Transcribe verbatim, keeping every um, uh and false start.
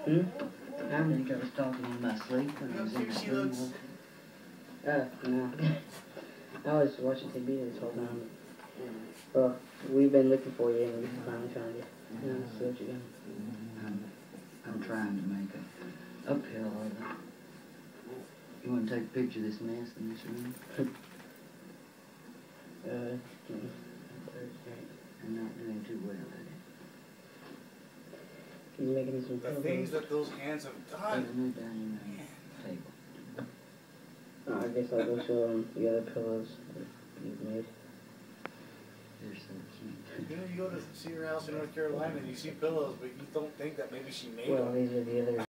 Hmm? I think I was talking in my sleep when I was in my room. Uh, no. I was watching T V this whole time. Well, we've been looking for you and we finally found you. Yeah, see what you're doing. I'm, I'm trying to make a uphill of it. You want to take a picture of this mess in this room? uh, I'm not doing too well at it. He's making me some The things that those hands have done. Put a new dining room table. Oh, I guess I'll go show him the other pillows that you've made. They're so cute. You know, you go to see her house in North Carolina and you see pillows, but you don't think that maybe she made well, them. These are the other